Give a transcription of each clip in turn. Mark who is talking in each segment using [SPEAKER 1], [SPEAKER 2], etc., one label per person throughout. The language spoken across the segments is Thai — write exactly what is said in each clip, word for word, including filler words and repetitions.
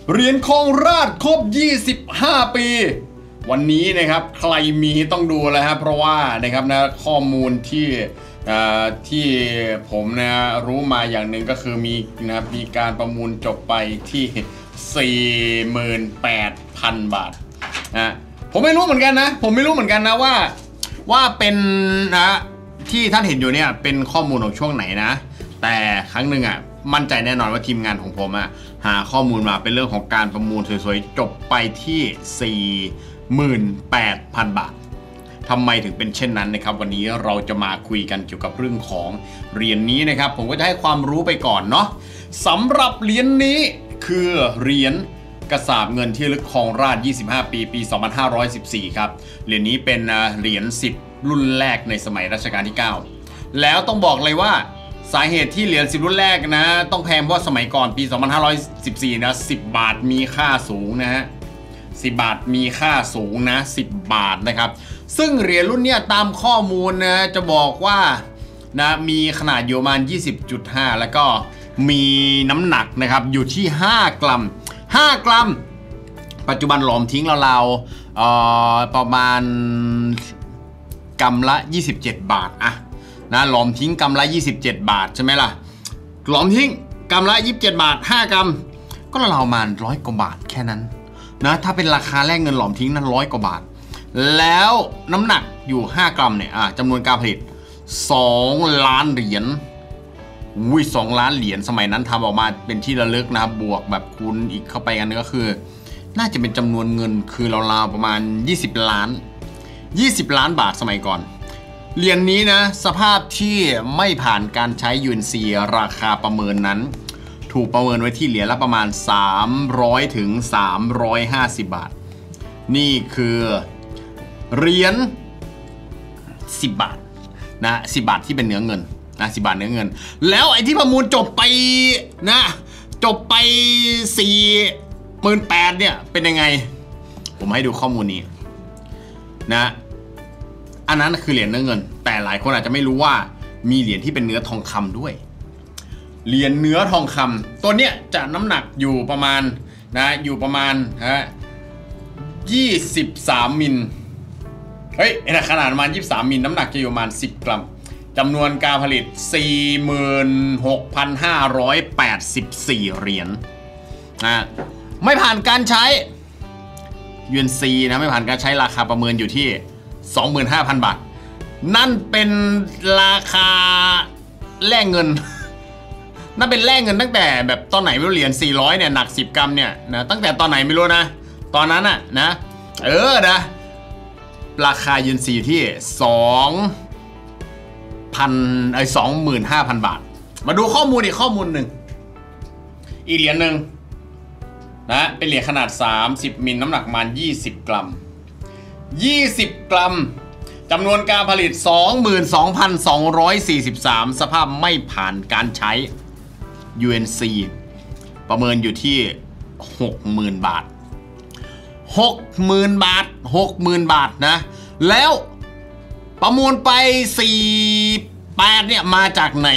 [SPEAKER 1] เหรียญครองราชย์ครบยี่สิบห้าปีวันนี้นะครับใครมีต้องดูแล้วครับเพราะว่านะครับนะข้อมูลที่ที่ผมนะรู้มาอย่างหนึ่งก็คือมีนะมีการประมูลจบไปที่ สี่หมื่นแปดพัน บาทนะผมไม่รู้เหมือนกันนะผมไม่รู้เหมือนกันนะว่าว่าเป็นนะที่ท่านเห็นอยู่เนี่ยเป็นข้อมูลของช่วงไหนนะแต่ครั้งหนึ่งอ่ะมั่นใจแน่นอนว่าทีมงานของผมอ่ะหาข้อมูลมาเป็นเรื่องของการประมูลสวยๆจบไปที่ สี่หมื่นแปดพัน บาททำไมถึงเป็นเช่นนั้นนะครับวันนี้เราจะมาคุยกันเกี่ยวกับเรื่องของเหรียญ นี้นะครับผมก็จะให้ความรู้ไปก่อนเนาะสำหรับเหรียญ นี้คือเหรียญกระสาบเงินที่ระลึกครองราชย์ยี่สิบห้าปีปีสองพันห้าร้อยสิบสี่ครับเหรียญ นี้เป็นเหรียญสิบรุ่นแรกในสมัยรัชกาลที่เก้าแล้วต้องบอกเลยว่าสาเหตุที่เหรียญสิบรุ่นแรกนะต้องแพงเพราะสมัยก่อนปีสองพันห้าร้อยสิบสี่นะสิบบาทมีค่าสูงนะฮะสิบบาทมีค่าสูงนะสิบบาทนะครับซึ่งเหรียญรุ่นเนี้ยตามข้อมูลนะจะบอกว่านะมีขนาดอยู่ประมาณ ยี่สิบจุดห้า แล้วก็มีน้ำหนักนะครับอยู่ที่ห้ากรัมห้ากรัมปัจจุบันหลอมทิ้งราวๆเอ่อประมาณกรัมละยี่สิบเจ็ดบาทอะนะหลอมทิ้งกรัมละยี่สิบเจ็ดบาทใช่ไหมล่ะหลอมทิ้งกรัมละยี่สิบเจ็ดบาทห้ากรัมก็ราวๆประมาณร้อยกว่าบาทแค่นั้นนะถ้าเป็นราคาแลกเงินหลอมทิ้งนั้นร้อยกว่าบาทแล้วน้ำหนักอยู่ห้ากรัมเนี่ยจำนวนการผลิตสองล้านเหรียญอุ้ยสองล้านเหรียญสมัยนั้นทำออกมาเป็นที่ระลึกนะครับบวกแบบคูณอีกเข้าไปกันก็คือน่าจะเป็นจำนวนเงินคือราวๆประมาณยี่สิบล้านยี่สิบล้านบาทสมัยก่อนเหรียญ นี้นะสภาพที่ไม่ผ่านการใช้ ยู เอ็น ซี ราคาประเมินนั้นถูกประเมินไว้ที่เหรียญละประมาณสามร้อยถึงสามร้อยห้าสิบบาทนี่คือเหรียญสิบบาทนะสิบบาทที่เป็นเนื้อเงินนะสิบบาทเนื้อเงินแล้วไอ้ที่ประมูลจบไปนะจบไป สี่หมื่นแปดพัน เนี่ยเป็นยังไงผมให้ดูข้อมูลนี้นะอันนั้นคือเหรียญเนื้อเงินแต่หลายคนอาจจะไม่รู้ว่ามีเหรียญที่เป็นเนื้อทองคำด้วยเหรียญเนื้อทองคำตัวเนี้ยจะน้ำหนักอยู่ประมาณนะอยู่ประมาณฮะยี่สิบสามมิลเฮ้ยขนาดประมาณยี่สิบสามมิลน้ำหนักจะอยู่ประมาณสิบกรัมจำนวนการผลิต สี่หมื่นหกพันห้าร้อยแปดสิบสี่ เหรียญนะไม่ผ่านการใช้ ยู เอ็น ซี นะไม่ผ่านการใช้ราคาประเมินอยู่ที่ สองหมื่นห้าพัน บาทนั่นเป็นราคาแลกเงินนั่นเป็นแลกเงินตั้งแต่แบบตอนไหนไม่รู้เหรียญสี่ร้อยเนี่ยหนักสิบกรัมเนี่ยนะตั้งแต่ตอนไหนไม่รู้นะตอนนั้นน่ะนะเออนะราคา ยู เอ็น ซี อยู่ที่สองพันไอ้สองหมื่นห้าพันบาทมาดูข้อมูลอีกข้อมูลหนึ่งอีกเหรียญหนึ่งนะเป็นเหรียญขนาดสามสิบมิลน้ำหนักประมาณยี่สิบกรัมยี่สิบกรัมจำนวนการผลิต สองหมื่นสองพันสองร้อยสี่สิบสาม สภาพไม่ผ่านการใช้ ยู เอ็น ซี ประเมินอยู่ที่ หกหมื่น บาท หกหมื่น บาท หกหมื่น บาทนะแล้วประมูลไปสี่สิบแปดเนี่ยมาจากไหน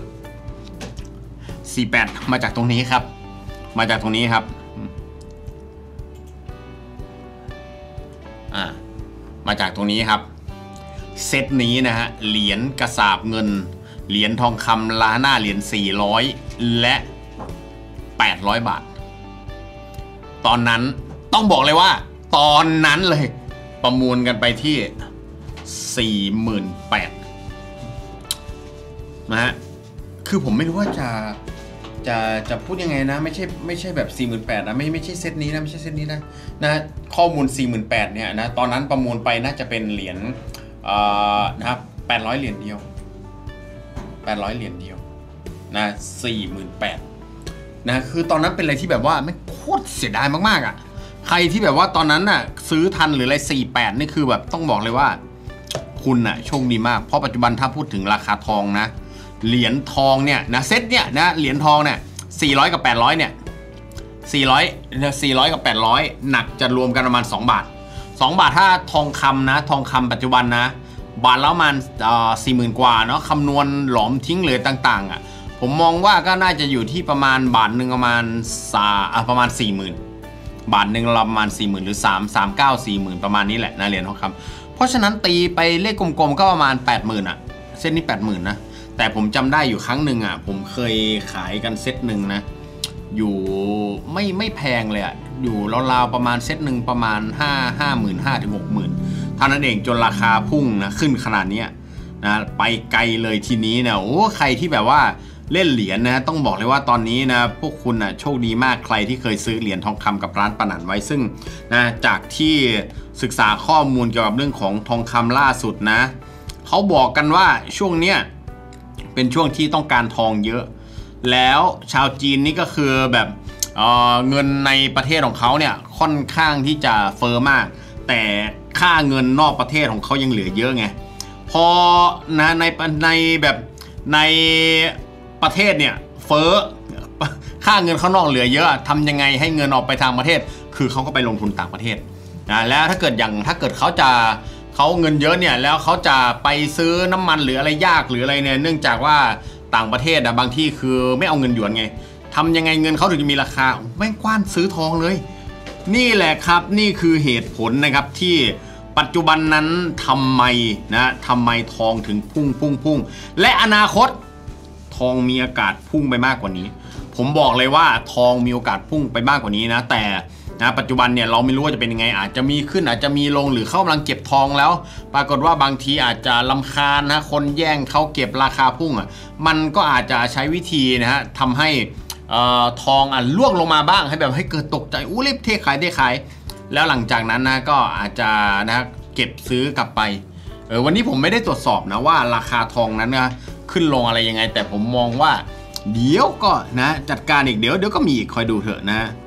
[SPEAKER 1] สี่สิบแปดมาจากตรงนี้ครับมาจากตรงนี้ครับอ่ามาจากตรงนี้ครับเซตนี้นะฮะเหรียญกระสาบเงินเหรียญทองคำล้านหน้าเหรียญสี่ร้อยและแปดร้อยบาทตอนนั้นต้องบอกเลยว่าตอนนั้นเลยประมูลกันไปที่ สี่หมื่นแปดพัน นะฮะคือผมไม่รู้ว่าจะจะจะพูดยังไงนะไม่ใช่ไม่ใช่แบบ สี่หมื่นแปดพัน นะไม่ไม่ใช่เซตนี้นะไม่ใช่เซตนี้นะนะข้อมูล สี่หมื่นแปดพัน เนี่ยนะตอนนั้นประมูลไปน่าจะเป็นเหรียญนะครับแปดร้อยเหรียญเดียวแปดร้อยเหรียญเดียวนะ สี่หมื่นแปดพัน นะคือตอนนั้นเป็นอะไรที่แบบว่าไม่โคตรเสียดายมากๆอ่ะใครที่แบบว่าตอนนั้นน่ะซื้อทันหรืออะไรสี่สิบแปดนี่คือแบบต้องบอกเลยว่าคุณน่ะโชคดีมากเพราะปัจจุบันถ้าพูดถึงราคาทองนะเหรียญทองเนี่ยนะเซตเนี่ยนะเหรียญทองเนี่ยสี่ร้อยกับแปดร้อยเนี่ยสี่ร้อย สี่ร้อยกับแปดร้อยหนักจะรวมกันประมาณสองบาทสองบาทถ้าทองคำนะทองคำปัจจุบันนะบาทละประมาณเอ่อ สี่หมื่น กว่าเนาะคำนวณหลอมทิ้งเลยต่างๆอ่ะผมมองว่าก็น่าจะอยู่ที่ประมาณบาทหนึ่งประมาณสาประมาณ สี่หมื่นบาทหนึ่งประมาณสี่หมื่นหรือสามสามเก้าสี่หมื่นประมาณนี้แหละนะเหรียญทองคำเพราะฉะนั้นตีไปเลขกลมๆก็ประมาณแปดหมื่นอ่ะเส้นนี้แปดหมื่นนะแต่ผมจำได้อยู่ครั้งหนึ่งอ่ะผมเคยขายกันเซตหนึ่งนะอยู่ไม่ไม่แพงเลยอ่ะอยู่ราวๆประมาณเซตหนึ่งประมาณห้าห้าหมื่นห้าถึงหกหมื่นเท่านั้นเองจนราคาพุ่งนะขึ้นขนาดนี้นะไปไกลเลยทีนี้นะโอ้ใครที่แบบว่าเล่นเหรียญนะต้องบอกเลยว่าตอนนี้นะพวกคุณนะโชคดีมากใครที่เคยซื้อเหรียญทองคำกับร้านปานันไว้ซึ่งนะจากที่ศึกษาข้อมูลเกี่ยวกับเรื่องของทองคำล่าสุดนะเขาบอกกันว่าช่วงเนี้ยเป็นช่วงที่ต้องการทองเยอะแล้วชาวจีนนี่ก็คือแบบเอ่อเงินในประเทศของเขาเนี่ยค่อนข้างที่จะเฟอ้อมากแต่ค่าเงินนอกประเทศของเขายังเหลือเยอะไงพอนะในในแบบในประเทศเนี่ยเฟ้อค่าเงินข้างนอกเหลือเยอะทำยังไงให้เงินออกไปทางประเทศคือเขาก็ไปลงทุนต่างประเทศนะแล้วถ้าเกิดอย่างถ้าเกิดเขาจะเขาเงินเยอะเนี่ยแล้วเขาจะไปซื้อน้ำมันหรืออะไรยากหรืออะไรเนี่ยเนื่องจากว่าต่างประเทศอะบางที่คือไม่เอาเงินหยวนไงทำยังไงเงินเขาถึงจะมีราคาแม่งกว้านซื้อทองเลยนี่แหละครับนี่คือเหตุผลนะครับที่ปัจจุบันนั้นทำไมนะทำไมทองถึงพุ่งพุ่งพุ่งและอนาคตทองมีโอกาสพุ่งไปมากกว่านี้ผมบอกเลยว่าทองมีโอกาสพุ่งไปมากกว่านี้นะแต่นะปัจจุบันเนี่ยเราไม่รู้ว่าจะเป็นยังไงอาจจะมีขึ้นอาจจะมีลงหรือเขากำลังเก็บทองแล้วปรากฏว่าบางทีอาจจะรำคาญนะคนแย่งเขาเก็บราคาพุ่งอ่ะมันก็อาจจะใช้วิธีนะฮะทำให้ทองอ่ะล่วงลงมาบ้างให้แบบให้เกิดตกใจอู้รีบเทขายเทขายแล้วหลังจากนั้นนะก็อาจจะนะเก็บซื้อกลับไปเออวันนี้ผมไม่ได้ตรวจสอบนะว่าราคาทองนั้นนะขึ้นลงอะไรยังไงแต่ผมมองว่าเดี๋ยวก็นะจัดการอีกเดี๋ยวเดี๋ยวก็มีอีกคอยดูเถอะนะ